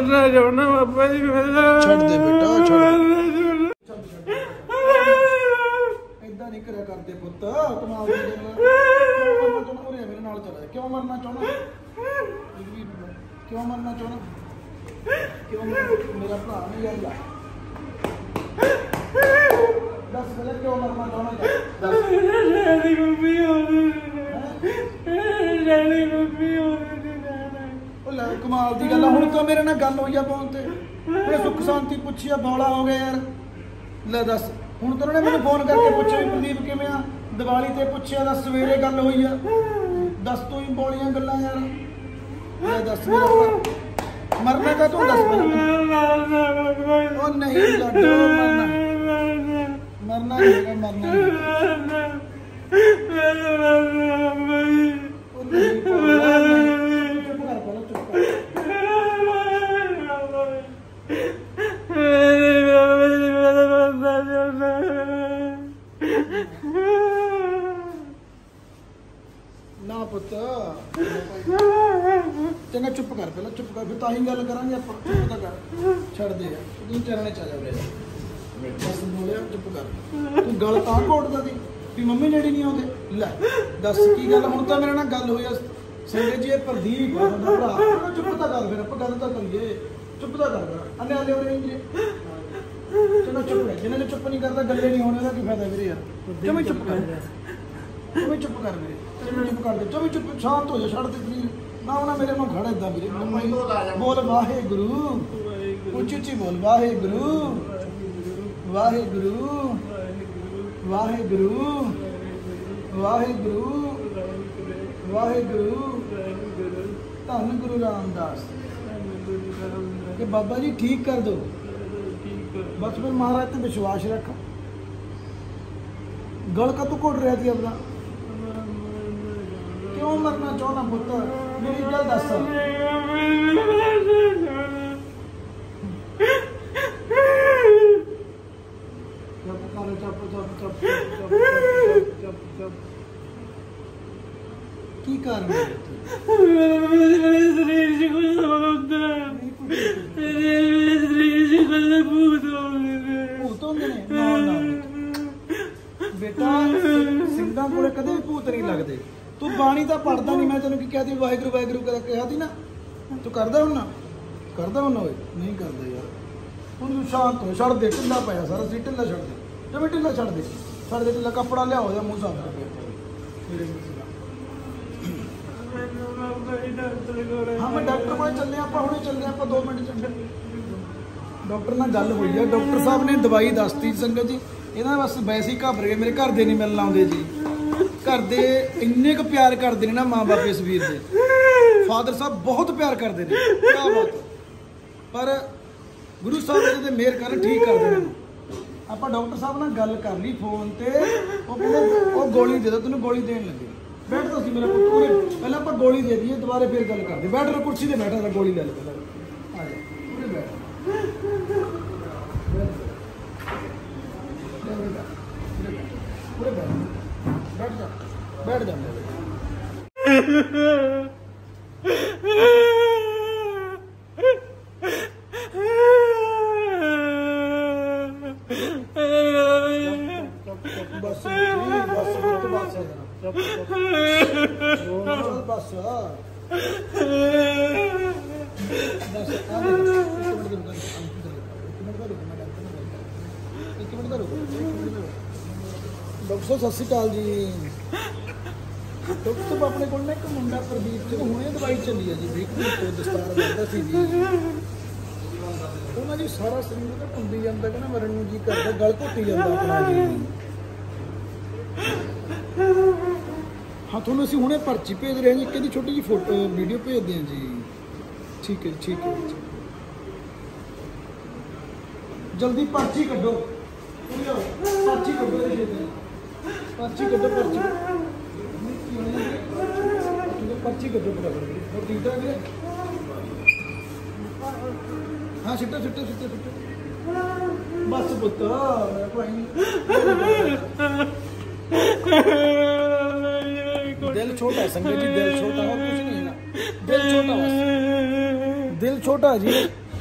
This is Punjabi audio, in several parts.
मरना चाहना बाबा जी छोड़ दे बेटा छोड़ इदा नहीं करा करते पुत कमाल दी गल मेरे नाल चला क्यों मरना चाहना क्यों मरना चाहना क्यों मेरा भरा नहीं जाएगा दस पहले क्यों मरना चाहना कमाल दी गल हुण तो मेरे नाल गल होई आ फोन ते सुख शांति पूछी बौला हो गया यार ले दस हुण तो उन्होंने मैंने फोन करके पूछा प्रदीप किवें आ दिवाली ते पूछया दस सवेरे गल होई आ दस तो ही बौलियां गल्लां यार ले दस मेरा मरना का तू दस ओ नहीं लड्डू मरना नहीं है मरना ना पुत चंगा चुप कर पहले चुप कर फिर ताही गल करांगे आप चुप तो कर छड़ दे तू चरने चल जा बस बोलिया चुप कर तू गल तां घोटदा सी भी मम्मी डैडी नहीं आउंदे ले दस की गल हुण तां मेरे नाल गल होई आ संगे जी प्रदीप भरा चुप तो कर फिर आप गल तो करिए चुप तो कर अन्ने आले हो रहे चलो चुप है जिन्हें चुप नहीं करता गले नहीं होने का की फायदा मेरे यार चुप चुप कर चुप कर मेरे चुप कर दे चुप शांत हो जा छड़ दे ना होना मेरे मुंह खड़ा इदा मेरे बोल वाहे गुरु उच्ची उच्ची बोल वाहे गुरु वाहे गुरु वाहे गुरु वाहे गुरु वाहे गुरु धन गुरु रामदास कि बाबा जी ठीक कर दो बस फिर महाराज ते विश्वास रख गल का तू घुट रहा थी अपना क्यों मरना चाहना पुत्र मेरी गल दस की कारण बेटा सिंधा कोले कदे भी भूत नहीं लगते तू बाणी तो पढ़ता नहीं मैं तेन की कहती वाहिगुरू वाहिगुरू कहा थी ना तू करदा हुण नहीं करदा यार हुण शांत हो छड़ दे ढिला पाया सारा सी ढिला छड़ दे जब ढिला छड़ दे ढिला कपड़ा लियाओ या मुँह साफ कर हाँ मैं डॉक्टर कोल चले आप हुणे चले आप 2 मिनट डॉक्टर नाल गल हुई है डॉक्टर साहब ने दवाई दसती संगत जी इन्हां बस वैसे ही घबर गए मेरे घर दे नहीं मिलण आउंदे जी घर दे इन्ने क प्यार करते हैं ना माँ बाप इस वीर दे फादर साहब बहुत प्यार करते हैं क्या बात पर गुरु साहब ने मेहर कर ठीक कर देने आप डॉक्टर साहब नाल गल कर ली फोन ते वो कहते वो गोली दे दो तेन गोली देन लगे बैठ तो सी मेरा पुत्र पहले आप गोली दे दिए दोबारा फिर गल करते बैठ रहा कुर्सी से बैठा था गोली ले लो पहले आ जा पूरे बैठ बैठ जा बैठ जा बस डॉक्टर सत श्री अकाल जी डॉक्टर साहब अपने को एक मुंडा प्रदीप जो हुणे दवाई चली है जी बिल्कुल दस्तार बनता सी जी उन्होंने जी सारा शरीर तो कंबी जाता कि मरण जी करता गल घुटी जाता अपना जी हाँ थोड़ा असं हुणे पर्ची भेज रहे हैं जी एक छोटी जी फोटो वीडियो भेजते हैं जी ठीक है ठीक है जल्दी पर्ची कड्डो पर्ची कड्डो पर्ची कड्डो पर्ची कड्डो बराबर ठीक ठाक है हाँ सिट्टो सिट्टो सिट्टो सिट्टो बस पुत्त दिल छोटा संगत जी दिल छोटा और कुछ नहीं है ना दिल छोटा बस दिल छोटा जी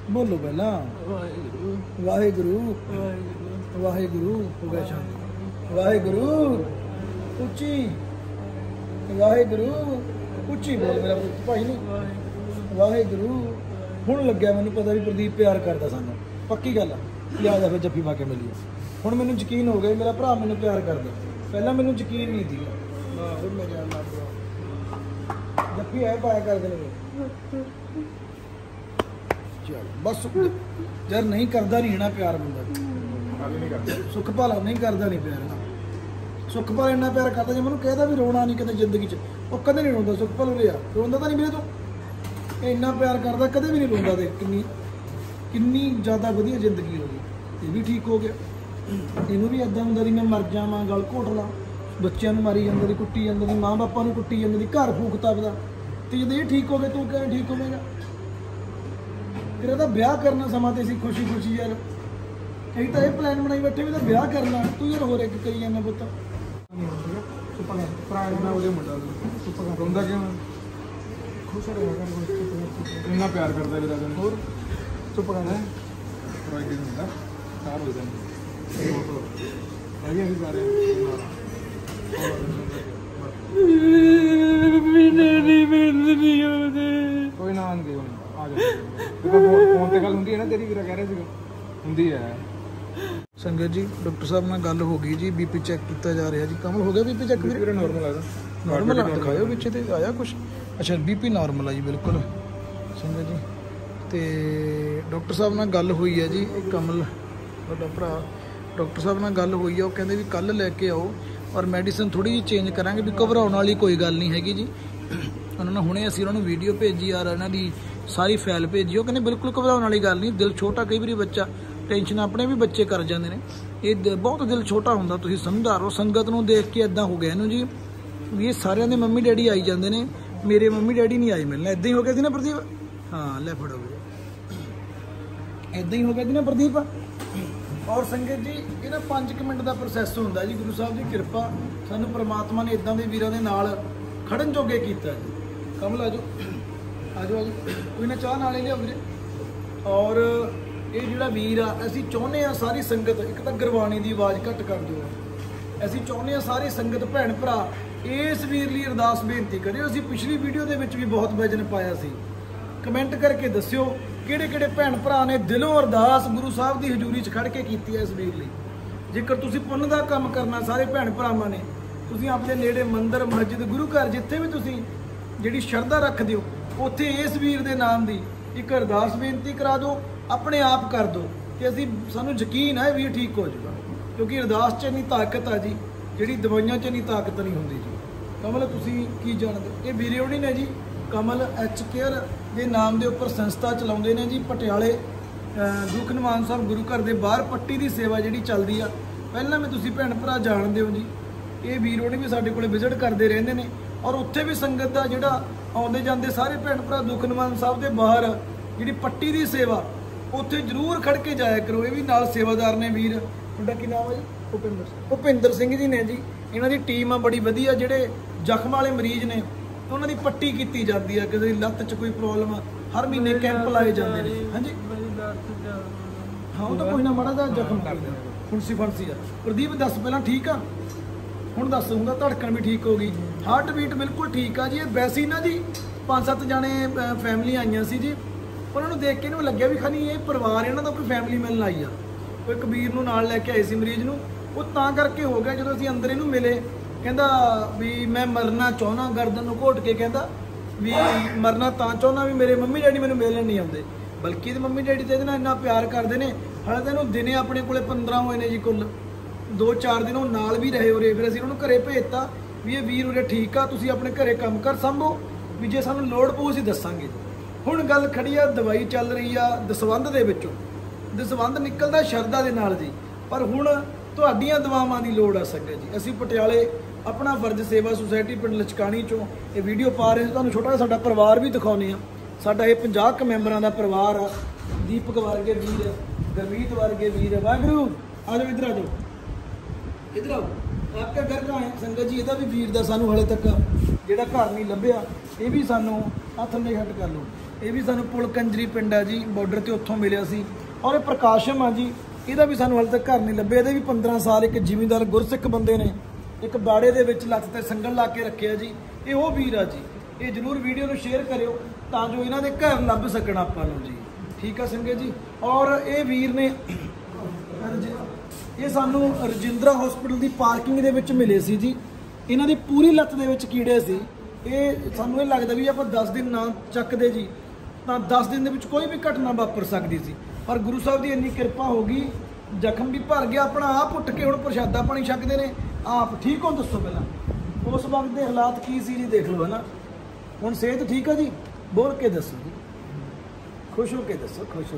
ਬੋਲੋ ਪਹਿਲਾਂ ਵਾਹਿਗੁਰੂ ਵਾਹਿਗੁਰੂ ਵਾਹਿਗੁਰੂ ਵਾਹਿਗੁਰੂ ਹੋ ਗਿਆ ਸ਼ਾਂਤ ਵਾਹਿਗੁਰੂ ਉੱਚੀ ਵਾਹਿਗੁਰੂ ਉੱਚੀ ਬੋਲ ਮੇਰਾ ਪੁੱਤ ਭਾਈ ਨਹੀਂ ਵਾਹਿਗੁਰੂ ਹੁਣ ਲੱਗਿਆ ਮੈਨੂੰ ਪਤਾ ਵੀ ਪ੍ਰਦੀਪ ਪਿਆਰ ਕਰਦਾ ਸਾਨੂੰ ਪੱਕੀ ਗੱਲ ਆ ਲਿਆ ਜਾ ਫਿਰ ਜੱਫੀ ਪਾ ਕੇ ਮਿਲੀਏ ਹੁਣ ਮੈਨੂੰ ਯਕੀਨ ਹੋ ਗਿਆ ਮੇਰਾ ਭਰਾ ਮੈਨੂੰ ਪਿਆਰ ਕਰਦਾ ਪਹਿਲਾਂ ਮੈਨੂੰ ਯਕੀਨ ਨਹੀਂ ਸੀਗਾ ਵਾਹ ਹੁਣ ਮੇਰੇ ਅੱਲਾਹ ਜੱਫੀ ਐ ਪਾਇਆ ਕਰਦੇ ਨੇ ਚਲ ਬਸ ਯਾਰ ਨਹੀਂ ਕਰਦਾ ਨਹੀਂ ਨਾ ਪਿਆਰ ਬੰਦਾ ਸੁੱਖ ਭਾਲਾ ਨਹੀਂ ਕਰਦਾ ਨਹੀਂ ਪਿਆਰ ਨਾ ਸੁੱਖ ਭਾਲਾ ਇੰਨਾ ਪਿਆਰ ਕਰਦਾ ਜੇ ਮੈਨੂੰ ਕਹਿਦਾ ਵੀ ਰੋਣਾ ਨਹੀਂ ਕਦੇ ਜ਼ਿੰਦਗੀ 'ਚ ਉਹ ਕਦੇ ਨਹੀਂ ਰੋਂਦਾ ਸੁੱਖ ਭਾਲਾ ਲਿਆ ਰੋਂਦਾ ਤਾਂ ਨਹੀਂ ਮੇਰੇ ਤੋਂ ਇਹ ਇੰਨਾ ਪਿਆਰ ਕਰਦਾ ਕਦੇ ਵੀ ਨਹੀਂ ਰੋਂਦਾ ਤੇ ਕਿੰਨੀ ਜ਼ਿਆਦਾ ਵਧੀਆ ਜ਼ਿੰਦਗੀ ਹੋ ਗਈ ਇਹ ਵੀ ਠੀਕ ਹੋ ਗਿਆ ਇਹਨੂੰ ਵੀ ਇਦਾਂ ਹੁੰਦਾ ਸੀ ਮੈਂ ਮਰ ਜਾਵਾਂ ਗਲ ਘੋਟ ਲਾਂ ਬੱਚਿਆਂ ਨੂੰ ਮਾਰੀ ਜਾਂਦਾ ਦੀ ਕੁੱਟੀ ਜਾਂਦਾ ਦੀ ਮਾਂ ਬਾਪਾਂ ਨੂੰ ਕੁੱਟੀ ਜਾਂਦਾ ਦੀ ਘਰ ਫੂਕਤਾ ਆਪਦਾ ਤੇ ਜਦੋਂ ਇਹ ਠੀਕ ਹੋ ਗਏ ਤੂੰ ਕਿਵੇਂ ਠੀਕ ਹੋਵੇਂਗਾ ਤੇਰਾ ਤਾਂ ਵਿਆਹ ਕਰਨਾ ਸਮਾਂ ਤੇ ਸੀ ਖੁਸ਼ੀ ਖੁਸ਼ੀ ਯਾਰ ਕਈ ਤਾਂ ਇਹ ਪਲਾਨ ਬਣਾਈ ਬੈਠੇ ਵੀ ਤਾਂ ਵਿਆਹ ਕਰਨਾ ਤੂੰ ਯਾਰ ਹੋਰ ਇੱਕ ਕਰੀ ਜਾਂਦਾ ਪੁੱਤ ਸੁਪਾ ਕਰ ਭਰਾ ਇਹਦਾ ਉਹਦੇ ਮੁੰਡਾ ਸੁਪਾ ਕਰ ਰੋਂਦਾ ਕਿਉਂ ਖੁਸ਼ ਰਿਹਾ ਇੰਨਾ ਪਿਆਰ ਕਰਦਾ ਇਹਦਾ ਹੋਰ ਚੁੱਪ ਕਰ ਪ੍ਰੋਇਡ ਨਹੀਂ ਹੁੰਦਾ ਕਾਰ ਹੋ ਜਾਂਦੀ ਆਗੇ ਅਸੀਂ ਸਾਰੇ ਨਹੀਂ ਹੁੰਦੇ ਕੋਈ ਨਾ ਆਂਦੇ ਆ ਜਾ ਫੋਨ ਤੇ ਗੱਲ ਹੁੰਦੀ ਹੈ ਨਾ ਤੇਰੀ ਵੀਰਾ ਕਹਿ ਰਿਹਾ ਸੀਗਾ ਹੁੰਦੀ ਹੈ ਸੰਗਤ ਜੀ ਡਾਕਟਰ ਸਾਹਿਬ ਨਾਲ ਗੱਲ ਹੋ ਗਈ ਜੀ ਬੀਪੀ ਚੈੱਕ ਕੀਤਾ ਜਾ ਰਿਹਾ ਜੀ ਕਮਲ ਹੋ ਗਿਆ ਬੀਪੀ ਚੈੱਕ ਵੀਰੇ ਨਾਰਮਲ ਆਇਆ ਨਾਰਮਲ ਦਿਖਾਇਓ ਪਿੱਛੇ ਤੇ ਆਇਆ ਕੁਛ ਅੱਛਾ ਬੀਪੀ ਨਾਰਮਲ ਆ ਜੀ ਬਿਲਕੁਲ ਸੰਗਤ ਜੀ ਤੇ ਡਾਕਟਰ ਸਾਹਿਬ ਨਾਲ ਗੱਲ ਹੋਈ ਹੈ ਜੀ ਇਹ ਕਮਲ ਵੱਡਾ ਭਰਾ ਡਾਕਟਰ ਸਾਹਿਬ ਨਾਲ ਗੱਲ ਹੋਈ ਆ ਉਹ ਕਹਿੰਦੇ ਵੀ ਕੱਲ ਲੈ ਕੇ ਆਓ ਔਰ ਮੈਡੀਸਨ ਥੋੜੀ ਜਿਹੀ ਚੇਂਜ ਕਰਾਂਗੇ ਵੀ ਘਬਰਾਉਣ ਵਾਲੀ ਕੋਈ ਗੱਲ ਨਹੀਂ ਹੈਗੀ ਜੀ ਉਹਨਾਂ ਨੇ ਹੁਣੇ ਅਸੀਂ ਉਹਨਾਂ ਨੂੰ ਵੀਡੀਓ ਭੇਜੀ ਔਰ ਇਹਨਾਂ ਦੀ ਸਾਰੀ ਫਾਈਲ ਭੇਜੀ ਉਹ ਕਹਿੰਦੇ ਬਿਲਕੁਲ ਘਬਰਾਉਣ ਵਾਲੀ ਗੱਲ ਨਹੀਂ ਦਿਲ ਛੋਟਾ ਕਈ ਵਾਰੀ ਬੱਚਾ ਟੈਨਸ਼ਨ ਆਪਣੇ ਵੀ ਬੱਚੇ ਕਰ ਜਾਂਦੇ ਨੇ ਇਹ ਬਹੁਤ ਦਿਲ ਛੋਟਾ ਹੁੰਦਾ ਤੁਸੀਂ ਸਮਝਦਾਰ ਹੋ ਸੰਗਤ ਨੂੰ ਦੇਖ ਕੇ ਇਦਾਂ ਹੋ ਗਿਆ ਇਹਨੂੰ ਜੀ ਵੀ ਇਹ ਸਾਰਿਆਂ ਦੇ ਮੰਮੀ ਡੈਡੀ ਆਈ ਜਾਂਦੇ ਨੇ ਮੇਰੇ ਮੰਮੀ ਡੈਡੀ ਨਹੀਂ ਆਏ ਮਿਲਣਾ ਇਦਾਂ ਹੀ ਹੋ ਗਿਆ ਸੀ ਨਾ ਪ੍ਰਦੀਪ ਹਾਂ ਲੈ ਫੜੋ ਇਦਾਂ ਹੀ ਹੋ ਗਿਆ ਸੀ ਨਾ ਪ੍ਰਦੀਪ ਔਰ ਸੰਗਤ ਜੀ ਇਹ ਨਾ 5 ਮਿੰਟ ਦਾ ਪ੍ਰੋਸੈਸ ਹੁੰਦਾ ਜੀ ਗੁਰੂ ਸਾਹਿਬ ਦੀ ਕਿਰਪਾ ਸਾਨੂੰ ਪ੍ਰਮਾਤਮਾ ਨੇ ਇਦਾਂ ਦੇ ਵੀਰਾਂ ਦੇ ਨਾਲ ਖੜਨ ਜੋਗੇ ਕੀਤਾ ਜੀ ਕਮਲ ਆਜੋ ਆਜੋ ਕੋਈ ਨਾ ਚਾਹ ਨਾਲ ਹੀ ਲਿਆਓ ਵੀਰੇ ਔਰ ਇਹ ਜਿਹੜਾ ਵੀਰ ਆ ਅਸੀਂ ਚਾਹੁੰਦੇ ਆ ਸਾਰੀ ਸੰਗਤ ਇੱਕ ਤਾਂ ਗੁਰਬਾਣੀ ਦੀ ਆਵਾਜ਼ ਘੱਟ ਕਰ ਦਿਓ ਅਸੀਂ ਚਾਹੁੰਦੇ ਆ ਸਾਰੀ ਸੰਗਤ ਭੈਣ ਭਰਾ ਇਸ ਵੀਰ ਲਈ ਅਰਦਾਸ ਬੇਨਤੀ ਕਰਿਓ ਅਸੀਂ ਪਿਛਲੀ ਵੀਡੀਓ ਦੇ ਵਿੱਚ ਵੀ ਬਹੁਤ ਵਜਨ ਪਾਇਆ ਸੀ ਕਮੈਂਟ ਕਰਕੇ ਦੱਸਿਓ ਕਿਹੜੇ ਕਿਹੜੇ ਭੈਣ ਭਰਾ ਨੇ ਦਿਲੋਂ ਅਰਦਾਸ ਗੁਰੂ ਸਾਹਿਬ ਦੀ ਹਜ਼ੂਰੀ 'ਚ ਖੜ ਕੇ ਕੀਤੀ ਹੈ ਇਸ ਵੀਰ ਲਈ ਜੇਕਰ ਤੁਸੀਂ ਪੁੰਨ ਦਾ ਕੰਮ ਕਰਨਾ ਸਾਰੇ ਭੈਣ ਭਰਾਵਾਂ ਨੇ ਤੁਸੀਂ ਆਪਣੇ ਨੇੜੇ ਮੰਦਿਰ ਮਸਜਿਦ ਗੁਰੂ ਘਰ ਜਿੱਥੇ ਵੀ ਤੁਸੀਂ ਜਿਹੜੀ ਸ਼ਰਧਾ ਰੱਖਦੇ ਹੋ ਉੱਥੇ ਇਸ ਵੀਰ ਦੇ ਨਾਮ ਦੀ ਇੱਕ ਅਰਦਾਸ ਬੇਨਤੀ ਕਰਾ ਦਿਓ ਆਪਣੇ ਆਪ ਕਰ ਦਿਓ ਕਿ ਅਸੀਂ ਸਾਨੂੰ ਯਕੀਨ ਹੈ ਵੀਰ ਠੀਕ ਹੋ ਜਾਊਗਾ ਕਿਉਂਕਿ ਅਰਦਾਸ 'ਚ ਇੰਨੀ ਤਾਕਤ ਆ ਜੀ ਜਿਹੜੀ ਦਵਾਈਆਂ 'ਚ ਇੰਨੀ ਤਾਕਤ ਨਹੀਂ ਹੁੰਦੀ ਜੀ ਕਮਲ ਤੁਸੀਂ ਕੀ ਜਾਣਦੇ ਇਹ ਵੀਰੇ ਹੋਣੀ ਨੇ ਜੀ ਕਮਲ ਐਚ ਕੇਅਰ ਦੇ ਨਾਮ ਦੇ ਉੱਪਰ ਸੰਸਥਾ ਚਲਾਉਂਦੇ ਨੇ ਜੀ ਪਟਿਆਲੇ ਦੁੱਖ ਨਿਵਾਰਨ ਸਾਹਿਬ ਗੁਰੂ ਘਰ ਦੇ ਬਾਹਰ ਪੱਟੀ ਦੀ ਸੇਵਾ ਜਿਹੜੀ ਚੱਲਦੀ ਆ ਪਹਿਲਾਂ ਵੀ ਤੁਸੀਂ ਭੈਣ ਭਰਾ ਜਾਣਦੇ ਹੋ ਜੀ ਇਹ ਵੀਰ ਹੋਣੀ ਵੀ ਸਾਡੇ ਕੋਲੇ ਵਿਜ਼ਿਟ ਕਰਦੇ ਰਹਿੰਦੇ ਨੇ ਔਰ ਉੱਥੇ ਵੀ ਸੰਗਤ ਦਾ ਜਿਹੜਾ ਆਉਂਦੇ ਜਾਂਦੇ ਸਾਰੇ ਭੈਣ ਭਰਾ ਦੁੱਖ ਨਿਵਾਰਨ ਸਾਹਿਬ ਦੇ ਬਾਹਰ ਜਿਹੜੀ ਪੱਟੀ ਦੀ ਸੇਵਾ ਉੱਥੇ ਜ਼ਰੂਰ ਖੜ ਕੇ ਜਾਇਆ ਕਰੋ ਇਹ ਵੀ ਨਾਲ ਸੇਵਾਦਾਰ ਨੇ ਵੀਰ ਤੁਹਾਡਾ ਕੀ ਨਾਮ ਹੈ ਜੀ ਭੁਪਿੰਦਰ ਸਿੰਘ ਜੀ ਨੇ ਜੀ ਇਹਨਾਂ ਦੀ ਟੀਮ ਆ ਬੜੀ ਵਧੀਆ ਜਿਹੜੇ ਜ਼ਖਮ ਵਾਲੇ ਮਰੀਜ਼ ਨੇ ਉਹਨਾਂ ਦੀ ਪੱਟੀ ਕੀਤੀ ਜਾਂਦੀ ਆ ਕਿਸੇ ਲੱਤ 'ਚ ਕੋਈ ਪ੍ਰੋਬਲਮ ਹਰ ਮਹੀਨੇ ਕੈਂਪ ਲਾਏ ਜਾਂਦੇ ਨੇ ਹਾਂਜੀ ਹਾਂ ਉਹ ਤਾਂ ਕੋਈ ਨਾ ਮਾੜਾ ਜਿਹਾ ਜ਼ਖਮ ਕਰਦੇ ਫੁੰਸੀ ਆ ਪ੍ਰਦੀਪ ਦੱਸ ਪਹਿਲਾਂ ਠੀਕ ਆ ਹੁਣ ਦੱਸ ਹੁੰਦਾ ਧੜਕਣ ਵੀ ਠੀਕ ਹੋ ਗਈ ਹਾਰਟ ਬੀਟ ਬਿਲਕੁਲ ਠੀਕ ਆ ਜੀ ਇਹ ਵੈਸੇ ਨਾ ਜੀ 5-7 ਜਾਣੇ ਫੈਮਿਲੀ ਆਈਆਂ ਸੀ ਜੀ ਉਹਨਾਂ ਨੂੰ ਦੇਖ ਕੇ ਇਹਨੂੰ ਲੱਗਿਆ ਵੀ ਖਾਨੀ ਇਹ ਪਰਿਵਾਰ ਇਹਨਾਂ ਦਾ ਕੋਈ ਫੈਮਿਲੀ ਮਿਲਣ ਆਈ ਆ ਕੋਈ ਕਬੀਰ ਨੂੰ ਨਾਲ ਲੈ ਕੇ ਆਏ ਸੀ ਮਰੀਜ਼ ਨੂੰ ਉਹ ਤਾਂ ਕਰਕੇ ਹੋ ਗਿਆ ਜਦੋਂ ਅਸੀਂ ਅੰਦਰ ਇਹਨੂੰ ਮਿਲੇ ਕਹਿੰਦਾ ਵੀ ਮੈਂ ਮਰਨਾ ਚਾਹੁੰਦਾ ਗਰਦਨ ਨੂੰ ਘੋਟ ਕੇ ਕਹਿੰਦਾ ਵੀ ਮਰਨਾ ਤਾਂ ਚਾਹੁੰਦਾ ਵੀ ਮੇਰੇ ਮੰਮੀ ਡੈਡੀ ਮੈਨੂੰ ਮਿਲਣ ਨਹੀਂ ਆਉਂਦੇ ਬਲਕਿ ਇਹਦੇ ਮੰਮੀ ਡੈਡੀ ਤੇ ਇਹਦੇ ਨਾਲ ਇੰਨਾ ਪਿਆਰ ਕਰਦੇ ਨੇ ਹਾਲੇ ਤਾਂ ਇਹਨੂੰ ਦਿਨੇ ਆਪਣੇ ਕੋਲੇ 15 ਹੋਏ ਨੇ ਜੀ ਕੁੱਲ 2-4 ਦਿਨ ਉਹ ਨਾਲ ਵੀ ਰਹੇ ਉਰੇ ਫਿਰ ਅਸੀਂ ਉਹਨੂੰ ਘਰੇ ਭੇਜਤਾ ਵੀ ਇਹ ਵੀਰ ਉਰੇ ਠੀਕ ਆ ਤੁਸੀਂ ਆਪਣੇ ਘਰੇ ਕੰਮ ਕਰ ਸੰਭੋ ਵੀ ਜੇ ਸਾਨੂੰ ਲੋੜ ਪਊ ਅਸੀਂ ਦੱਸਾਂਗੇ ਹੁਣ ਗੱਲ ਖੜੀ ਆ ਦਵਾਈ ਚੱਲ ਰਹੀ ਆ ਦਸਵੰਧ ਦੇ ਵਿੱਚੋਂ ਦਸਵੰਧ ਨਿਕਲਦਾ ਸ਼ਰਧਾ ਦੇ ਨਾਲ ਜੀ ਪਰ ਹੁਣ ਤੁਹਾਡੀਆਂ ਦਵਾਵਾਂ ਦੀ ਲੋੜ ਆ ਸੰਗਤ ਜੀ ਅਸੀਂ ਪਟਿਆਲੇ ਆਪਣਾ ਫਰਜ਼ ਸੇਵਾ ਸੁਸਾਇਟੀ ਪਿੰਡ ਲਚਕਾਣੀ ਚੋਂ ਇਹ ਵੀਡੀਓ ਪਾ ਰਹੇ ਤੁਹਾਨੂੰ ਛੋਟਾ ਜਿਹਾ ਸਾਡਾ ਪਰਿਵਾਰ ਵੀ ਦਿਖਾਉਂਦੇ ਆ ਸਾਡਾ ਇਹ 50 ਕੁ ਮੈਂਬਰਾਂ ਦਾ ਪਰਿਵਾਰ ਆ ਦੀਪਕ ਵਰਗੇ ਵੀਰ ਗੁਰਮੀਤ ਵਰਗੇ ਵੀਰ ਵਾਹਿਗੁਰੂ ਆ ਜਾਓ ਇੱਧਰ ਆ ਜਾਓ ਇੱਧਰ ਆਓ ਆਪਕਾ ਘਰ ਕਹਾਂ ਹੈ ਸੰਗਤ ਜੀ ਇਹਦਾ ਵੀ ਵੀਰ ਦਾ ਸਾਨੂੰ ਹਲੇ ਤੱਕ ਜਿਹੜਾ ਘਰ ਨਹੀਂ ਲੱਭਿਆ ਇਹ ਵੀ ਸਾਨੂੰ ਹੱਥ ਨਹੀਂ ਹੱਟ ਕਰ ਲਓ ਇਹ ਵੀ ਸਾਨੂੰ ਪੁਲ ਕੰਜਰੀ ਪਿੰਡ ਆ ਜੀ, ਬਾਰਡਰ ਤੇ ਉੱਥੋਂ ਮਿਲਿਆ ਸੀ। ਔਰ ਇਹ ਪ੍ਰਕਾਸ਼ਮ ਆ ਜੀ, ਇਹਦਾ ਵੀ ਸਾਨੂੰ ਹਾਲੇ ਤੱਕ ਘਰ ਨਹੀਂ ਲੱਭਿਆ। ਇਹਦੇ ਵੀ 15 ਸਾਲ ਇੱਕ ਜ਼ਿਮੀਂਦਾਰ ਗੁਰਸਿੱਖ ਬੰਦੇ ਨੇ ਇੱਕ ਬਾੜੇ ਦੇ ਵਿੱਚ ਲੱਤ ਤੇ ਸੰਗਲ ਲਾ ਕੇ ਰੱਖਿਆ ਜੀ। ਇਹ ਉਹ ਵੀਰ ਆ ਜੀ। ਇਹ ਜ਼ਰੂਰ ਵੀਡੀਓ ਨੂੰ ਸ਼ੇਅਰ ਕਰਿਓ ਤਾਂ ਜੋ ਇਹਨਾਂ ਦੇ ਘਰ ਲੱਭ ਸਕਣ ਆਪਾਂ ਨੂੰ ਜੀ। ਠੀਕ ਆ ਸੰਗਤ ਜੀ। ਔਰ ਇਹ ਵੀਰ ਨੇ ਇਹ ਸਾਨੂੰ ਰਜਿੰਦਰਾ ਹਸਪੀਟਲ ਦੀ ਪਾਰਕਿੰਗ ਦੇ ਵਿੱਚ ਮਿਲੇ ਸੀ ਜੀ। ਇਹਨਾਂ ਦੀ ਪੂਰੀ ਲੱਤ ਦੇ ਵਿੱਚ ਕੀੜੇ ਸੀ। ਇਹ ਸਾਨੂੰ ਇਹ ਲੱਗਦਾ ਵੀ ਆਪਾਂ 10 ਦਿਨ ਨਾ ਚੱਕਦੇ ਜੀ ਤਾਂ 10 ਦਿਨ ਦੇ ਵਿੱਚ ਕੋਈ ਵੀ ਘਟਨਾ ਵਾਪਰ ਸਕਦੀ ਸੀ। ਪਰ ਗੁਰੂ ਸਾਹਿਬ ਦੀ ਇੰਨੀ ਕਿਰਪਾ ਹੋ ਗਈ, ਜ਼ਖਮ ਵੀ ਭਰ ਗਿਆ ਆਪਣਾ। ਆਪ ਉੱਠ ਕੇ ਹੁਣ ਪ੍ਰਸ਼ਾਦਾ ਪਾਣੀ ਛਕਦੇ ਨੇ ਆਪ। ਠੀਕ ਹੋ ਦੱਸੋ ਪਹਿਲਾਂ ਉਸ ਵਕਤ ਦੇ ਹਾਲਾਤ ਕੀ ਸੀ ਜੀ, ਦੇਖ ਲਓ ਹੈ ਨਾ। ਹੁਣ ਸਿਹਤ ਠੀਕ ਆ ਜੀ, ਬੋਲ ਕੇ ਦੱਸੋ ਜੀ, ਖੁਸ਼ ਹੋ ਕੇ ਦੱਸੋ, ਖੁਸ਼ ਹੋ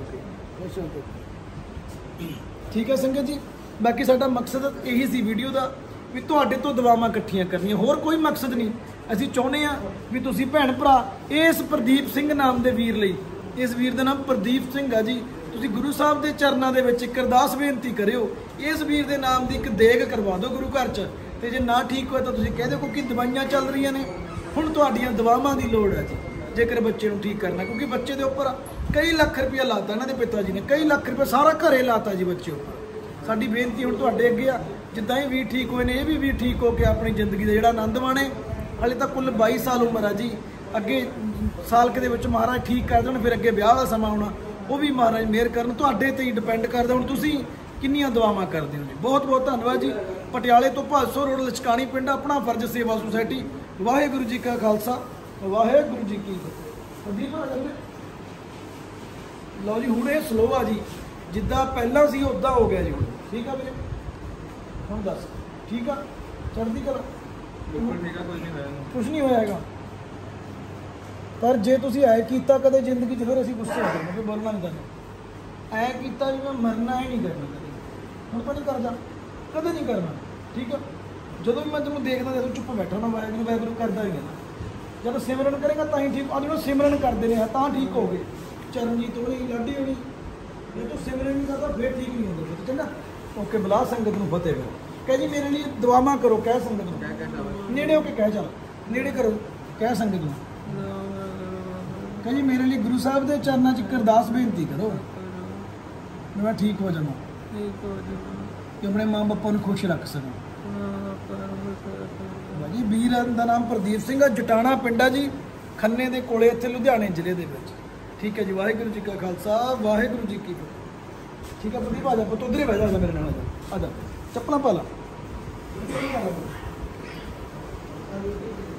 ਕੇ। ਠੀਕ ਹੈ ਸੰਗਤ ਜੀ। ਬਾਕੀ ਸਾਡਾ ਮਕਸਦ ਇਹੀ ਸੀ ਵੀਡੀਓ ਦਾ ਵੀ ਤੁਹਾਡੇ ਤੋਂ ਦੁਆਵਾਂ ਇਕੱਠੀਆਂ ਕਰਨੀਆਂ, ਹੋਰ ਕੋਈ ਮਕਸਦ ਨਹੀਂ। ਅਸੀਂ ਚਾਹੁੰਦੇ ਹਾਂ ਵੀ ਤੁਸੀਂ ਭੈਣ ਭਰਾ ਇਸ ਪ੍ਰਦੀਪ ਸਿੰਘ ਨਾਮ ਦੇ ਵੀਰ ਲਈ, ਇਸ ਵੀਰ ਦਾ ਨਾਮ ਪ੍ਰਦੀਪ ਸਿੰਘ ਆ ਜੀ, ਤੁਸੀਂ ਗੁਰੂ ਸਾਹਿਬ ਦੇ ਚਰਨਾਂ ਦੇ ਵਿੱਚ ਇੱਕ ਅਰਦਾਸ ਬੇਨਤੀ ਕਰਿਓ। ਇਸ ਵੀਰ ਦੇ ਨਾਮ ਦੀ ਇੱਕ ਦੇਗ ਕਰਵਾ ਦਿਓ ਗੁਰੂ ਘਰ 'ਚ। ਤੇ ਜੇ ਨਾ ਠੀਕ ਹੋਇਆ ਤਾਂ ਤੁਸੀਂ ਕਹਿ ਦਿਓ ਕਿਉਂਕਿ ਦਵਾਈਆਂ ਚੱਲ ਰਹੀਆਂ ਨੇ। ਹੁਣ ਤੁਹਾਡੀਆਂ ਦਵਾਵਾਂ ਦੀ ਲੋੜ ਹੈ ਜੀ ਜੇਕਰ ਬੱਚੇ ਨੂੰ ਠੀਕ ਕਰਨਾ, ਕਿਉਂਕਿ ਬੱਚੇ ਦੇ ਉੱਪਰ ਕਈ ਲੱਖ ਰੁਪਇਆ ਲਾਤਾ ਇਹਨਾਂ ਦੇ ਪਿਤਾ ਜੀ ਨੇ, ਕਈ ਲੱਖ ਰੁਪਇਆ ਸਾਰਾ ਘਰੇ ਲਾਤਾ ਜੀ ਬੱਚੇ ਉੱਪਰ। ਸਾਡੀ ਬੇਨਤੀ ਹੁਣ ਤੁਹਾਡੇ ਅੱਗੇ ਆ, ਜਿੱਦਾਂ ਇਹ ਵੀਰ ਠੀਕ ਹੋਏ ਨੇ ਇਹ ਵੀ ਠੀਕ ਹੋ ਕੇ ਆਪਣੀ ਜ਼ਿੰਦਗੀ ਦਾ ਜਿਹੜਾ ਆਨੰਦ ਮਾਣੇ। ਹਾਲੇ ਤਾਂ ਕੁੱਲ 22 ਸਾਲ ਉਮਰ ਆ ਜੀ। ਅੱਗੇ ਸਾਲ ਦੇ ਵਿੱਚ ਮਹਾਰਾਜ ਠੀਕ ਕਰ ਦੇਣ, ਫਿਰ ਅੱਗੇ ਵਿਆਹ ਦਾ ਸਮਾਂ ਆਉਣਾ, ਉਹ ਵੀ ਮਹਾਰਾਜ ਮਿਹਰ ਕਰਨ। ਤੁਹਾਡੇ ਤੇ ਹੀ ਡਿਪੈਂਡ ਕਰਦਾ ਹੁਣ ਤੁਸੀਂ ਕਿੰਨੀਆਂ ਦੁਆਵਾਂ ਕਰਦੇ ਹੋ ਜੀ। ਬਹੁਤ ਬਹੁਤ ਧੰਨਵਾਦ ਜੀ। ਪਟਿਆਲੇ ਤੋਂ ਭਾਦਸੋਂ ਰੋਡ ਲਚਕਾਣੀ ਪਿੰਡ, ਆਪਣਾ ਫਰਜ਼ ਸੇਵਾ ਸੁਸਾਇਟੀ। ਵਾਹਿਗੁਰੂ ਜੀ ਕਾ ਖਾਲਸਾ, ਵਾਹਿਗੁਰੂ ਜੀ ਕੀ ਫਤਿਹ। ਲਓ ਜੀ, ਹੁਣ ਇਹ ਸਲੋ ਆ ਜੀ, ਜਿੱਦਾਂ ਪਹਿਲਾਂ ਸੀ ਉੱਦਾਂ ਹੋ ਗਿਆ ਜੀ ਹੁਣ। ਠੀਕ ਆ ਵੀਰੇ, ਹੁਣ ਦੱਸ ਠੀਕ ਆ, ਚੜ੍ਹਦੀ ਕਲਾ। ਕੁਛ ਨਹੀਂ ਹੋਇਆ ਹੈਗਾ। ਪਰ ਜੇ ਤੁਸੀਂ ਐ ਕੀਤਾ ਕਦੇ ਜ਼ਿੰਦਗੀ 'ਚ, ਫਿਰ ਅਸੀਂ ਗੁੱਸੇ ਹੋ ਜਾਵਾਂਗੇ, ਬੋਲਣਾ ਨਹੀਂ ਕਰਨਾ। ਐ ਕੀਤਾ ਵੀ ਮੈਂ ਮਰਨਾ ਹੀ ਨਹੀਂ ਕਰਨਾ ਕਦੇ। ਹੁਣ ਤਾਂ ਨਹੀਂ ਕਰਦਾ, ਕਦੇ ਨਹੀਂ ਕਰਨਾ। ਠੀਕ ਆ, ਜਦੋਂ ਵੀ ਮੈਂ ਤੈਨੂੰ ਦੇਖਦਾ ਜਦੋਂ ਚੁੱਪ ਬੈਠਾ ਨਾ, ਵਾਹਿਗੁਰੂ ਵਾਹਿਗੁਰੂ ਕਰਦਾ ਹੀ ਨਹੀਂ। ਜਦੋਂ ਸਿਮਰਨ ਕਰੇਗਾ ਤਾਂ ਹੀ ਠੀਕ। ਅੱਜ ਨੂੰ ਸਿਮਰਨ ਕਰਦੇ ਰਹੇ ਤਾਂ ਠੀਕ ਹੋ ਗਏ। ਚਰਨਜੀਤ ਹੋਣੀ, ਲਾਡੀ ਹੋਣੀ, ਜੇ ਤੂੰ ਸਿਮਰਨ ਨਹੀਂ ਕਰਦਾ ਫਿਰ ਠੀਕ ਨਹੀਂ ਹੁੰਦਾ। ਚੰਗਾ, ਓਕੇ। ਬੁਲਾ ਸੰਗਤ ਨੂੰ ਫਤਿਹ ਕਰੋ, ਕਹਿ ਜੀ ਮੇਰੇ ਲਈ ਦੁਆਵਾਂ ਕਰੋ। ਕਹਿ ਸੰਗਤ ਨੂੰ, ਨੇੜੇ ਹੋ ਕੇ ਕਹਿ, ਚੱਲ ਨੇੜੇ ਕਰੋ, ਕਹਿ ਸੰਗਤ ਨੂੰ, ਕਹਿ ਜੀ ਮੇਰੇ ਲਈ ਗੁਰੂ ਸਾਹਿਬ ਦੇ ਚਰਨਾਂ 'ਚ ਇੱਕ ਅਰਦਾਸ ਬੇਨਤੀ ਕਰੋ, ਮੈਂ ਠੀਕ ਹੋ ਜਾਵਾਂ ਕਿ ਆਪਣੇ ਮਾਂ ਬਾਪਾਂ ਨੂੰ ਖੁਸ਼ ਰੱਖ ਸਕਾਂ। ਭਾਜੀ ਵੀਰ ਦਾ ਨਾਮ ਪ੍ਰਦੀਪ ਸਿੰਘ ਆ, ਜਟਾਣਾ ਪਿੰਡ ਆ ਜੀ, ਖੰਨੇ ਦੇ ਕੋਲੇ, ਇੱਥੇ ਲੁਧਿਆਣੇ ਜ਼ਿਲ੍ਹੇ ਦੇ ਵਿੱਚ। ਠੀਕ ਹੈ ਜੀ। ਵਾਹਿਗੁਰੂ ਜੀ ਕਾ ਖਾਲਸਾ, ਵਾਹਿਗੁਰੂ ਜੀ ਕੀ ਫਤਿਹ। ਠੀਕ ਹੈ ਪ੍ਰਦੀਪ, ਆ ਜਾ ਪੁੱਤ, ਉਧਰ ਹੀ ਬਹਿ ਜਾ ਮੇਰੇ ਨਾਲ, ਆ ਜਾ, ਚੱਪਲਾਂ ਪਾ ਲਾ।